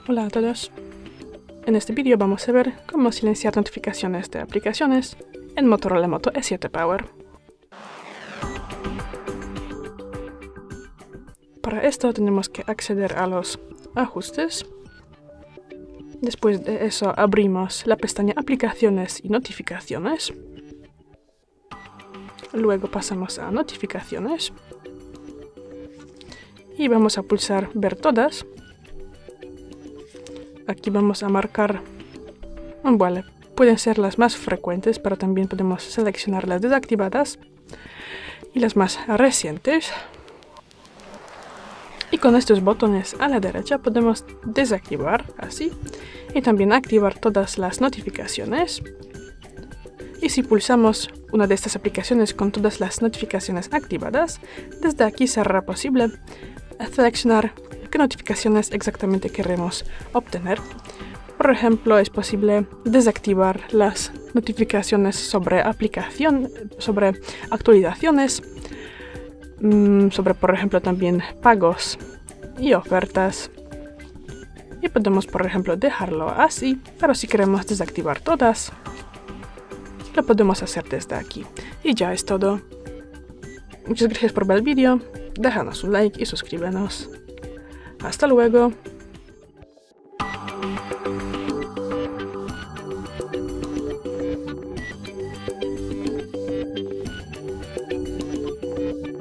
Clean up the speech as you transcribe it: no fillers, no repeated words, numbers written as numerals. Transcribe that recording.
Hola a todos. En este vídeo vamos a ver cómo silenciar notificaciones de aplicaciones en Motorola Moto E7 Power. Para esto tenemos que acceder a los ajustes. Después de eso abrimos la pestaña Aplicaciones y Notificaciones. Luego pasamos a Notificaciones. Y vamos a pulsar Ver todas. Aquí vamos a marcar, bueno, pueden ser las más frecuentes, pero también podemos seleccionar las desactivadas y las más recientes. Y con estos botones a la derecha podemos desactivar, así, y también activar todas las notificaciones. Y si pulsamos una de estas aplicaciones con todas las notificaciones activadas, desde aquí será posible seleccionar qué notificaciones exactamente queremos obtener. Por ejemplo, es posible desactivar las notificaciones sobre sobre actualizaciones, sobre, por ejemplo, también pagos y ofertas. Y podemos, por ejemplo, dejarlo así, pero si queremos desactivar todas, lo podemos hacer desde aquí. Y ya es todo. Muchas gracias por ver el vídeo, déjanos un like y suscríbenos. Hasta luego.